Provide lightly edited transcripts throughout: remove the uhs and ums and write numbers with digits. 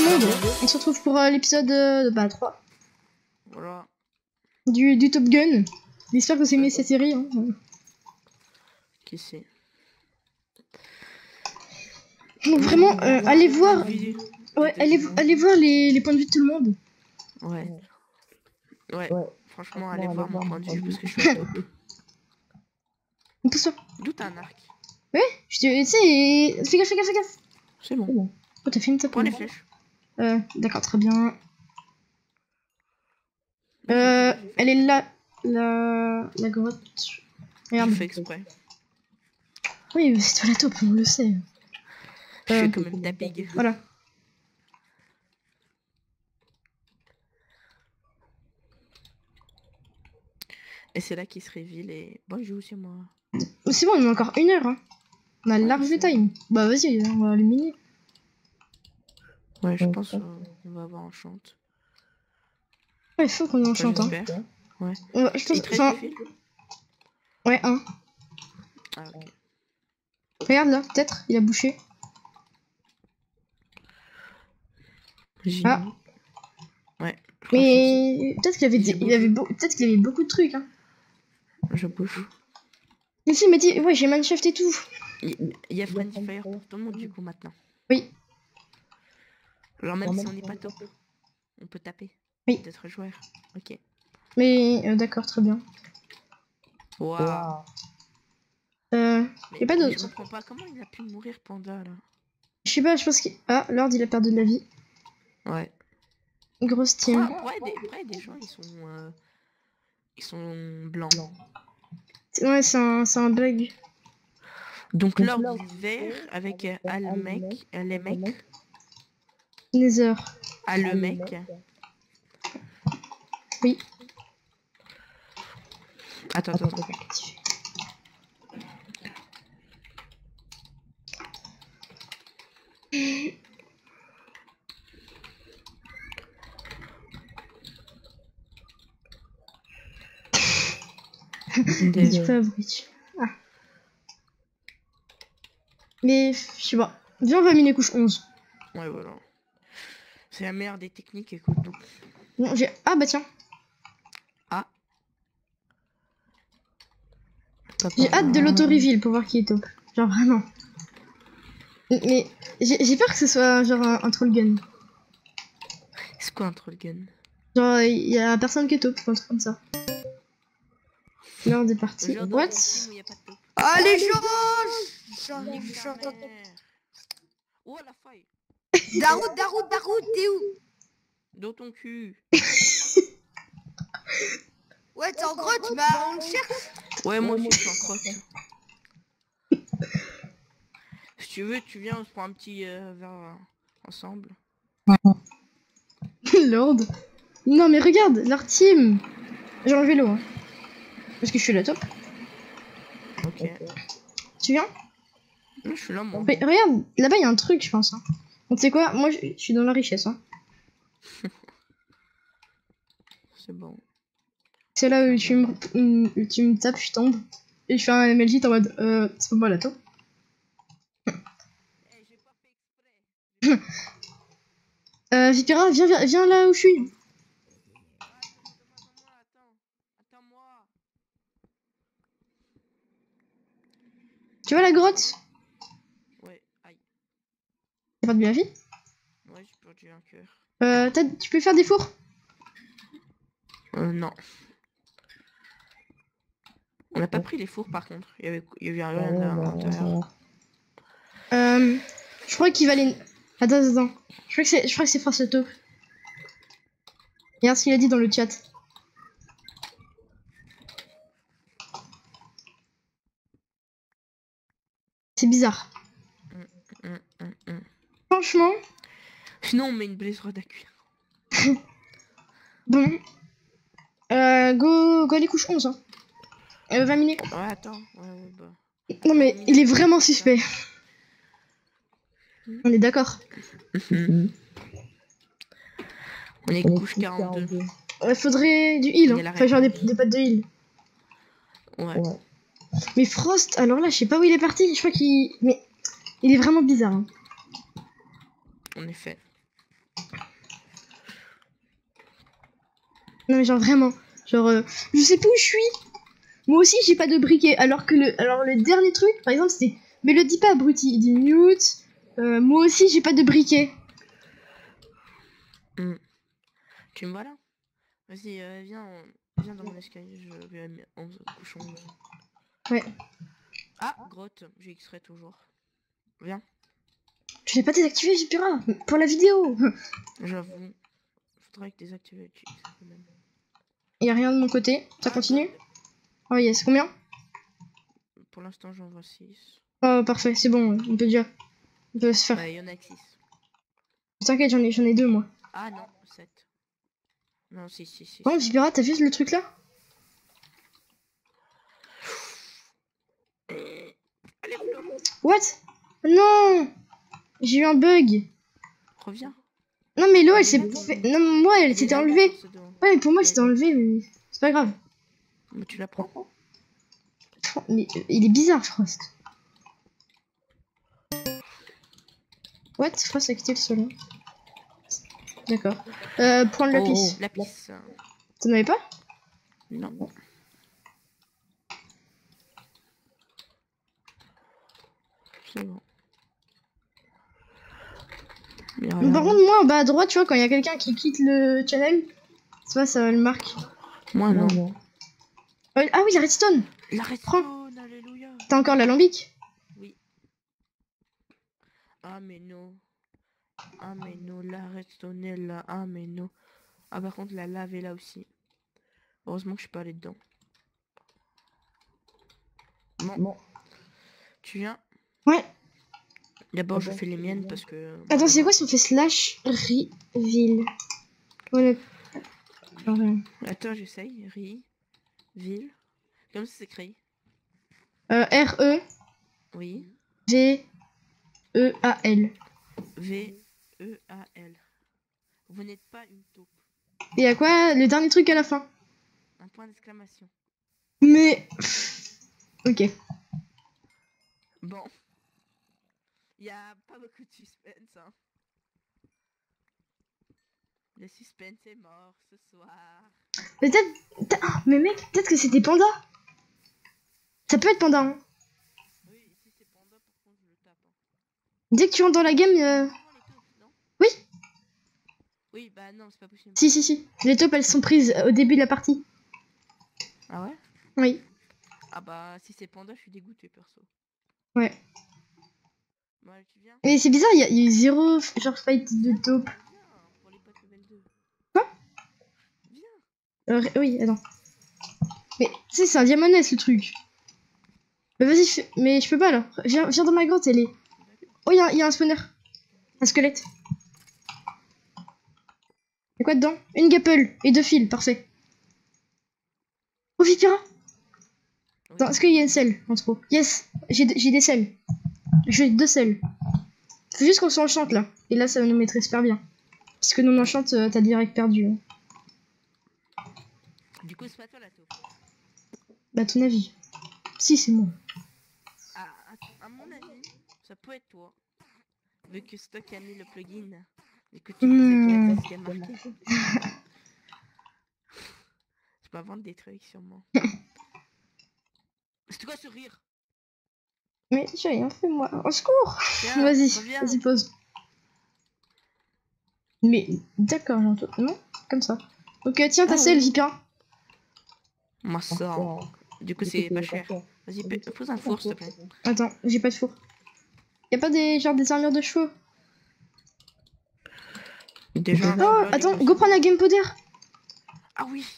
monde, on se retrouve pour l'épisode 3 Voilà. du Top Gun. J'espère que vous aimez cette série. Hein. Qui c'est? Donc vraiment, allez voir, ouais, allez voir les points de vue de tout le monde. Ouais. Franchement, allez voir mon point de vue parce que je suis un peu... Pousse-toi. D'où t'as un arc? Ouais, je te... Tu sais, fais gaffe. C'est bon. Oh, t'as fait une tape. Prends les flèches. D'accord, très bien. Elle est là, la grotte. Regarde. Je fais exprès. Oui, mais c'est toi la taupe, on le sait. Je fais quand même ta pig. Voilà. Et c'est là qu'il se révèle et... Bonjour, c'est moi. C'est bon, il y a encore 1 heure. Hein. On a large de time. Bah vas-y, on va allumer. Ouais, je pense qu'on va avoir un chant. Ouais, il faut qu'on en chante. Hein. Ouais. Je pense que... Ouais, un. Ah, ok. Regarde là, peut-être, il a bouché. Ah. Ouais. Mais peut-être qu'il avait, peut-être qu'il avait beaucoup de trucs. Hein. Je bouge. Mais si, il m'a dit, ouais, j'ai Mineshaft et tout. Il y a Friendly Fire pour tout le monde du coup maintenant. Oui. Alors même si on n'est pas top, on peut taper. Oui. D'être joueur. Ok. Mais d'accord, très bien. Waouh. Y'a pas d'autre. Je comprends pas comment il a pu mourir Panda là. Je sais pas, je pense qu'il... Ah, Lord il a perdu de la vie. Ouais. Grosse team. Après des gens ils sont blancs. Ouais, c'est un bug. Donc Lord vert avec les mecs. Nether. Le mec. Oui. Attends. Dis pas bruit. Ah. Mais je sais pas. Viens, on va miner couche 11. Ouais, voilà. C'est la meilleure des techniques, écoute. Bon, j'ai... Ah bah tiens. Ah. J'ai hâte de l'auto-reveal pour voir qui est top. Genre vraiment. Mais j'ai peur que ce soit genre un troll gun. C'est quoi un troll gun? Genre il y a personne qui est top, un truc comme ça. Là on est parti. What? Allez, j'arrive jamais. Oh la faille. Daroud, t'es où? Dans ton cul. Ouais, t'es en grotte, bah on le cherche. Ouais, moi aussi je suis en crotte. Si tu veux, tu viens, on se prend un petit verre ensemble. Lord. Non mais regarde, leur team. J'ai enlevé l'eau. Hein. Parce que je suis la top. Ok. Tu viens? Je suis là, moi. Mais regarde, là-bas il y a un truc, je pense. Hein. Donc tu sais quoi? Moi je suis dans la richesse. Hein. C'est bon. C'est là où tu me tapes, je tombe. Et je fais un MLG, t'es en mode c'est pas moi la top. Vipera, viens là où je suis. Attends-moi. Tu vois la grotte? Ouais, aïe. T'as pas de la vie? Ouais, j'ai perdu un cœur. Tu peux faire des fours? Non. On n'a pas pris les fours par contre. Il y avait rien à l'intérieur. Je crois qu'il va aller... Attends. Je crois que c'est Force le top. Regarde ce qu'il a dit dans le chat. C'est bizarre. Franchement. Sinon on met une blessure à cuire. Bon. Go les couches 11. Hein. 20 minutes. Ouais, attends. Ouais, bah. Non mais il est vraiment suspect. On est d'accord. On est couche 42. Faudrait du heal. Hein. Enfin genre des pattes de heal. Ouais. Mais Frost, alors là je sais pas où il est parti. Je crois qu'il... Mais il est vraiment bizarre. Hein. En effet. Non mais genre vraiment. Genre, je sais plus où je suis. Moi aussi j'ai pas de briquet. Alors que le dernier truc, par exemple, c'était... Mais le dis pas abruti, il dit mute. Moi aussi j'ai pas de briquet. Tu me vois là? Vas-y, viens dans mon escalier, je vais en couchant. Ouais. Ah, grotte, j'ai extrait toujours. Viens, Tu l'as pas désactivé, Jupira, pour la vidéo. j'avoue. Faudrait que désactiver le cheat quand même. Y a rien de mon côté. Ça continue? Oh yes, combien? Pour l'instant, j'en vois 6. Oh parfait, c'est bon, on peut déjà. On peut se faire. Bah, il y en a que 6. T'inquiète, j'en ai 2 moi. Ah non, 7. Non, 6. Bon, Jupira, t'as vu le truc là? Allez, Flo. What? Non! J'ai eu un bug. Reviens. Non mais l'eau elle s'est fait... Non moi elle s'était enlevée. Ouais, Ouais mais pour moi c'était enlevé mais c'est pas grave. Mais tu la prends. Mais il est bizarre Frost. What? Frost a quitté le sol. D'accord. Prendre la piste. La piste. T'en avais pas? Non. C'est bon. Par contre moi en bas à droite tu vois quand il y a quelqu'un qui quitte le channel, ça le marque. Moi non. Ah oui la redstone. La redstone, alléluia. T'as encore l'alambic? Oui. Ah mais non. La redstone est là. Ah mais non. Ah par contre la lave est là aussi. Heureusement que je suis pas allé dedans. Bon. Tu viens? Ouais. D'abord je fais les miennes parce que... Attends c'est quoi si on fait slash reveal? Voilà. Attends j'essaye. Ville. Comme ça s'écrit. R-E Oui. V-E-A-L. V-E-A-L. Vous n'êtes pas une taupe. Et à quoi le dernier truc à la fin? Un point d'exclamation. Mais... Ok. Bon. Il y a pas beaucoup de suspense, hein. Le suspense est mort ce soir. Peut-être... Oh, mais mec, peut-être que c'était Panda. Ça peut être Panda, hein. Oui, si c'est Panda, par contre, je le tape. Hein. Dès que tu rentres dans la game... Non Oui. Oui, bah non, c'est pas possible. Si. Les taupes, elles sont prises au début de la partie. Ah ouais? Oui. Ah bah, si c'est Panda, je suis dégoûté, perso. Ouais. Bon, allez, tu viens? Mais c'est bizarre, il y a eu 0 genre fight de taupe. Viens, pour les potes level 2. Quoi? Viens. Oui, attends. Mais tu sais, c'est un diamonès le truc. Mais vas-y, mais je peux pas là. Viens dans ma grotte, elle est... Oh, il y a un spawner. Un squelette. Y'a quoi dedans? Une gapple et 2 fils, parfait. Oh, Vipira! Attends, est-ce qu'il y a une selle en trop? Yes! J'ai des selles. J'ai 2 selles. Faut juste qu'on s'enchante là. Et là, ça va nous mettre super bien. Parce que non enchante, t'as direct perdu. Hein. Du coup, c'est pas toi la taupe. Bah, à ton avis. Si, c'est moi. Ah, à mon avis, ça peut être toi. Vu que c'est toi qui a mis le plugin. Et que tu sais qu'il y a marqué. Je peux vendre des trucs sûrement. C'est quoi ce rire? Mais j'ai rien fait moi. Au secours! Vas-y, pose. Mais d'accord, j'entends. Non? Comme ça. Ok, tiens ta selle, Vipira. Ma soeur. Du coup, c'est pas cher. Vas-y, pose un four, s'il te plaît. Attends, j'ai pas de four. Y'a pas des armures de chevaux? Déjà. Oh, attends, go prendre la game powder. Ah oui.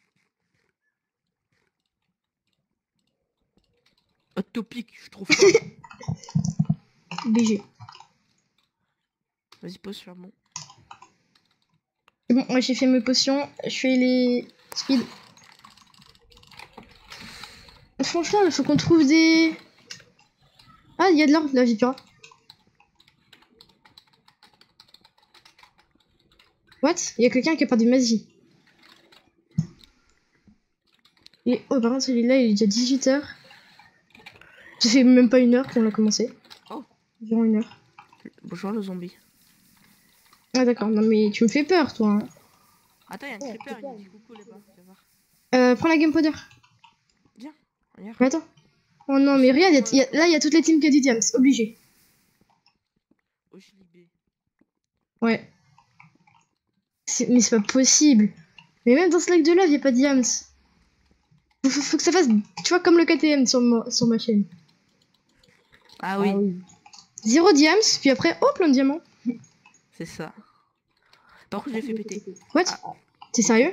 Topic, je suis trop fort. BG. Vas-y, pose sur bon. C'est bon, moi j'ai fait mes potions. Je fais les speed. Franchement, il faut qu'on trouve des... Ah, il y a de l'or, la Vipira. What? Il y a quelqu'un qui a perdu magie. Et... Oh, par contre, celui-là, il est déjà 18h. Ça fait même pas 1 heure qu'on l'a commencé. Oh. Environ 1 heure. Bonjour le zombie. Ah d'accord, non mais tu me fais peur toi. Hein. Attends, il y a un creeper, il me dit coucou là-bas. Viens voir. Prends la game powder. Viens, regarde. Mais attends. Oh non, mais regarde, là, il y a toutes les teams qui a du diams. Obligé. Ojlibé. Ouais. Mais c'est pas possible. Mais même dans ce lac de lave, il a pas de diams. Faut que ça fasse, tu vois, comme le KTM sur ma chaîne. Ah oui, 0 diams, puis après, oh, plein de diamants. c'est ça. Par contre, j'ai fait péter. What? T'es sérieux?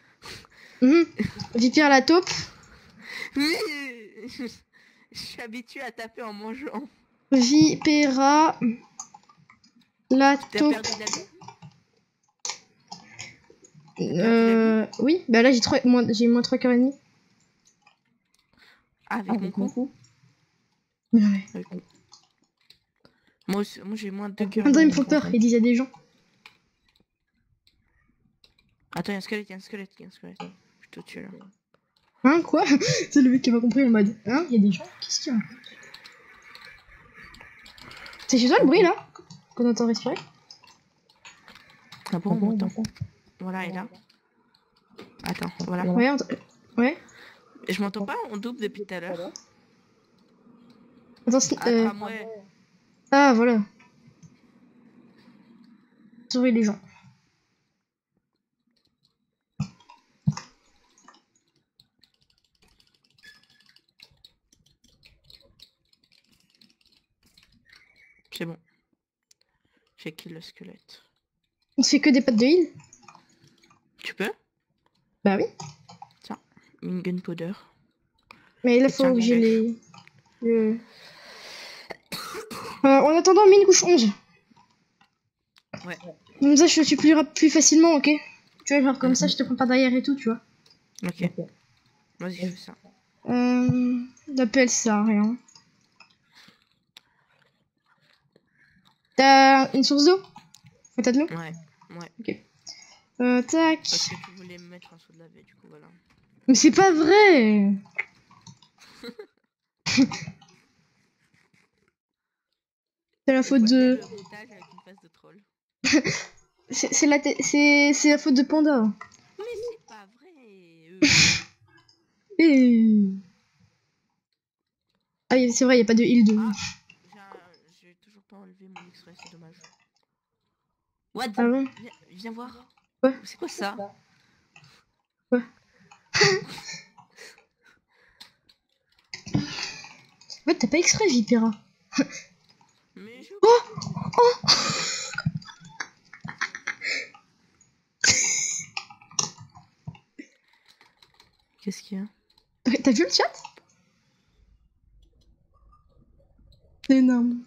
Vipère la taupe. Oui, je suis habitué à taper en mangeant. Vipera la T'as taupe. perdu la vie? Oui, bah là j'ai moins 3 cœurs et demi. Ah, avec mon coup. Ouais. Moi j'ai moins de 2 cœurs. Attends, ils me font peur, ils disent il y a des gens. Attends, il y a un squelette, il y a un squelette. Je te tue là. Hein, quoi? C'est le mec qui m'a compris en mode. Hein, il y a des gens? Qu'est-ce qu'il y a? C'est chez toi le bruit là? Qu'on entend respirer? Ah bon, on m'entend. Voilà, et là. Attends, voilà. Ouais, ouais. Et je m'entends pas, on double depuis tout à l'heure. Attends, Ouais. Ah, voilà. Sauver les gens. C'est bon. J'ai kill le squelette. On se fait que des pattes de heal? Tu peux? Bah oui. Tiens, une gunpowder. Mais là, Et faut tiens, que j'ai dégage. les... en attendant, mine couche 11. Ouais. Comme ça, je suis plus facilement, ok? Tu vois, genre comme ça, je te prends pas derrière et tout, tu vois. Ok. Vas-y, je fais ça. L'appel, ça sert à rien. T'as une source d'eau? T'as de l'eau? Ouais. Ok. Tac. Parce que tu voulais me mettre un saut de la baie, du coup, voilà. Mais c'est pas vrai! C'est la faute de... Le montage avec une face de troll. C'est la faute de Panda. Mais c'est pas vrai. Et... Ah, c'est vrai, y a pas de heal de... J'ai toujours pas enlevé mon extrait, c'est dommage. What? Ah bon? Viens voir. Ouais. C'est quoi ça? Ouais. Ouais, t'as pas extrait, Vipera. Mais je... Oh! Qu'est-ce qu'il y a? T'as vu le chat? C'est énorme.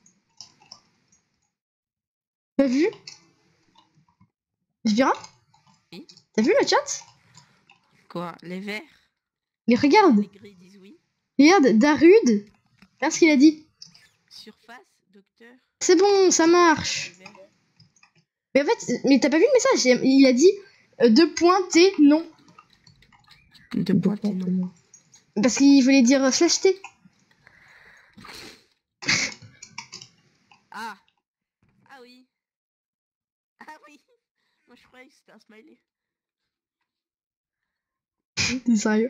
T'as vu? Vipera? Oui. T'as vu le chat? Quoi? Les verts? Mais regarde! Les gris disent oui. Regarde, Darude! Regarde ce qu'il a dit. Surface, docteur. C'est bon, ça marche. Mais en fait, mais t'as pas vu le message? Il a dit 2 points T, non. 2 points T, non. Parce qu'il voulait dire slash T. Ah! Ah oui! Ah oui! Moi je croyais que c'était un smiley. T'es sérieux?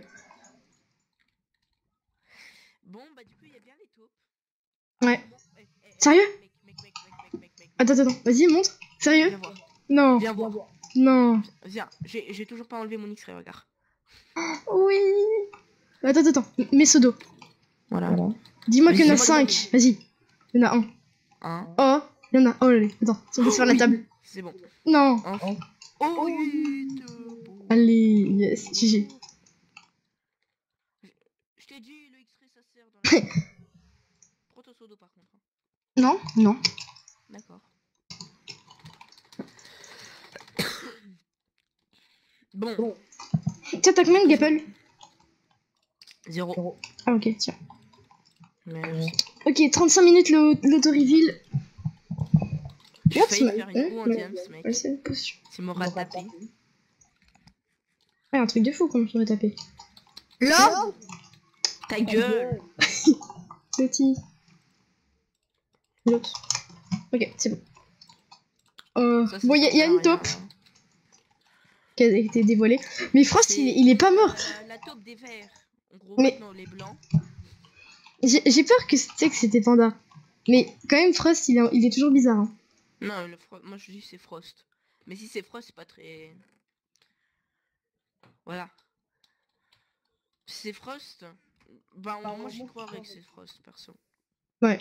Bon, bah du coup, il y a bien les taupes. Ouais. Sérieux? Mec. Attends, vas-y, montre. Sérieux? Viens voir. Non. Viens voir. Non. Viens, j'ai toujours pas enlevé mon X-ray, regarde. Oui. Attends. Mets ce dos. Voilà. Dis-moi qu'il y en a Dis-moi 5. Vas-y. Il y en a un. Oh, il y en a. Oh, allez. Attends, on va se faire la table. C'est bon. Non. Oh oui. Allez, yes. GG. Je t'ai dit, le X-ray ça sert dans la... Proto-sodo par contre. Non. D'accord. Bon. Tiens, t'as combien de Gapple? 0. Ah, ok, tiens. Merci. Ok, 35 minutes l'auto-reveal. J'ai failli faire une coup en diams, mec. Ouais, c'est une potion. C'est mon rat tapé. Ouais, un truc de fou, comment tu vas taper. Là, Ta gueule. Petit. L'autre. Ok, c'est bon. Ça, Bon, il y a une rien. taupe. qui a été dévoilé. Mais Frost, il est pas mort. La taupe des verts. En gros, Mais- maintenant, les blancs. J'ai peur que c'était Panda. Mais quand même, Frost, il est toujours bizarre. Hein. Non, moi je dis c'est Frost. Mais si c'est Frost, c'est pas très... Voilà. Si c'est Frost, bah moi j'y croirais que c'est Frost, perso. Ouais.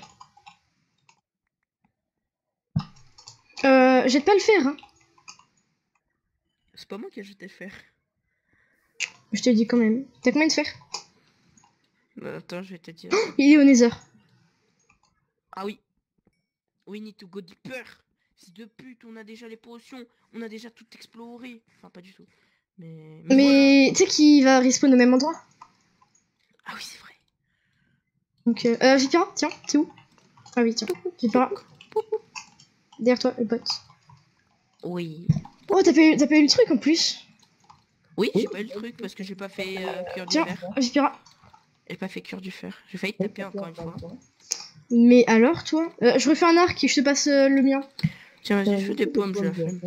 Je vais pas le faire. Hein. C'est pas moi qui ai jeté le fer. Je te le dis quand même. T'as combien de fer? Attends, je vais te dire. Il est au Nether. Ah oui. We need to go deeper. C'est de pute, on a déjà les potions. On a déjà tout exploré. Enfin, pas du tout. Mais Mais tu sais qu'il va respawn au même endroit. voilà. Ah oui, c'est vrai. Donc, Vipira, tiens, c'est où? Ah oui, tiens. Vipira. Derrière toi, le pote. Oui. Oh, t'as pas eu le truc en plus. Oui, j'ai pas eu le truc parce que j'ai pas fait cure du Tiens, fer. Vipira. J'ai pas fait cure du fer. J'ai failli taper encore une fois. Mais alors, toi je refais un arc et je te passe le mien. Tiens, vas-y, je fais des pommes, je la flemme.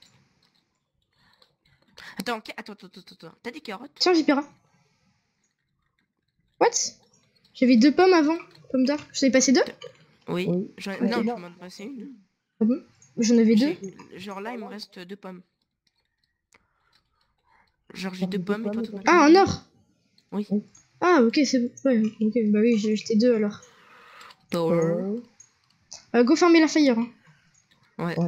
Attends. T'as des carottes? Tiens, Vipira. What? J'avais 2 pommes avant. Pommes d'or. Je t'avais passé 2? Oui. Ouais, Non, tu m'en as passé une. Ah bon? J'en avais 2. Genre là, il me reste 2 pommes. Genre j'ai 2 pommes et toi t'en as Ah, un or. Oui. Ah, ok, c'est bon. Ouais, ok, bah oui, j'ai acheté 2 alors. Power. Go farmer la fire. Hein. Ouais.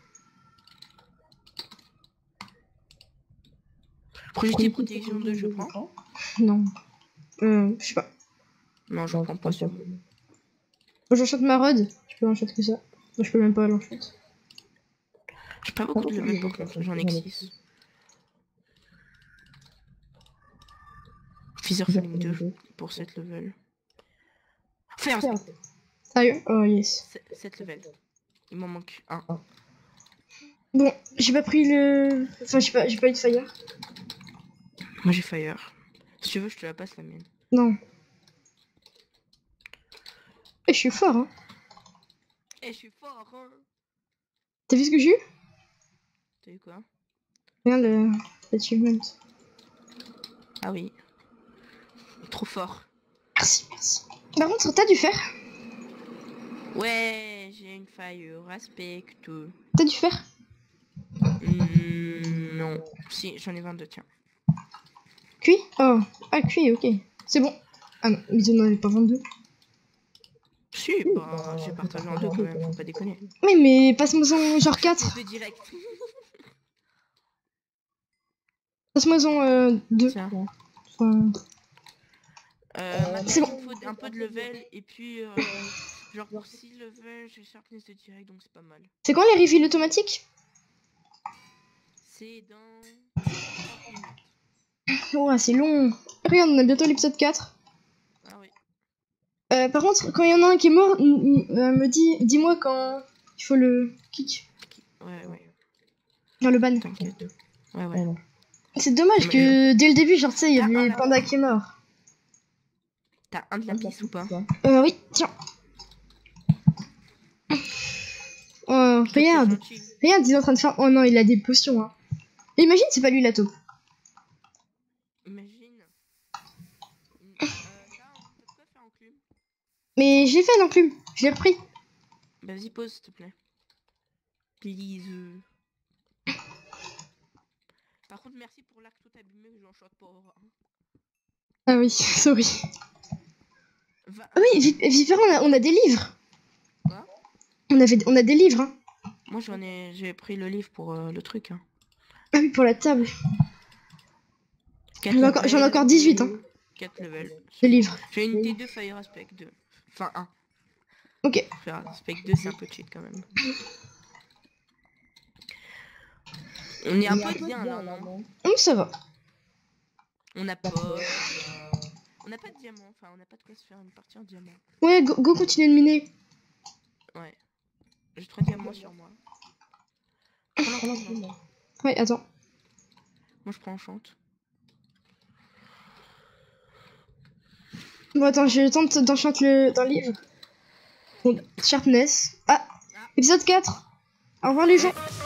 Projeté protection 2, je prends. Non. Je sais pas. Non, je prends pas ce mot. Moi, j'enchante ma rod. Je peux l'enchante que ça. Moi, je peux même pas l'enchante. J'ai pas beaucoup de level par contre, j'en ai que 6. Feather Falling 2 pour 7 level. Fais un Sérieux? Oh, yes. 7 level. Il m'en manque 1. Bon, j'ai pas pris le... Enfin, j'ai pas eu de fire. Moi j'ai Fire. Si tu veux, je te la passe la mienne. Non. Eh, je suis fort, hein. Eh, je suis fort, hein. T'as vu ce que j'ai eu? T'as eu quoi? Regarde l'achievement. Ah oui. Trop fort. Merci, merci. Par contre, t'as du fer? Ouais, j'ai une Fire. Respecte. T'as du fer? Non. Si, j'en ai 22, tiens. Cuit? Oh. Ah, cuit, ok. C'est bon. Ah non, mais on en avait pas 22. Si, bah, j'ai partagé en 2 quand même, faut pas déconner. Oui, mais passe-moi-en genre 4. De direct. Passe-moi-en 2. Tiens. Enfin... Maintenant, c'est il bon. me faut un peu de level et puis genre pour 6 levels, j'ai sharpness de direct donc c'est pas mal. C'est quand les refills automatiques? C'est dans 30 minutes. Oh, c'est long. Regarde, on a bientôt l'épisode 4. Ah oui. Par contre, quand il y en a un qui est mort, dis-moi quand il faut le kick. Ouais. Genre le ban. T'inquiète. Ouais. C'est dommage Mais que dès le début, genre, tu sais, il y Ah, avait ah, Panda qui est mort. T'as un de lapis ou pas? Oui, tiens. Oh, regarde. Gentil. Regarde, il est en train de faire... Oh non, il a des potions, hein. Et imagine, c'est pas lui la taupe. Imagine. T'as quoi faire enclume? Mais je l'ai fait l'enclume. Je l'ai repris. Bah, vas-y, pose s'il te plaît. Please. Par contre, merci pour l'arc tout abîmé que j'enchante pas. Hein. Ah oui, sorry. Va... Ah oui, Vipera, on a des livres. Quoi? On a des livres, hein. Moi, j'ai pris le livre pour le truc. Hein. Ah oui, pour la table. J'en ai encore 18, hein. 4 levels. De livres. J'ai une T2 Fire Aspect 2. Enfin, 1. Ok. Fire Aspect 2, c'est un peu cheat quand même. On est un peu bien là, non? Ça va. On n'a pas... On n'a pas de diamant. Enfin, on n'a pas de quoi se faire une partie en diamant. Ouais, go continue de miner. Ouais. J'ai 3 diamants sur moi. Ouais, attends. Moi, je prends enchant. Bon, attends, je tente d'enchanter dans le livre. Bon, sharpness. Ah, épisode 4. Au revoir les gens.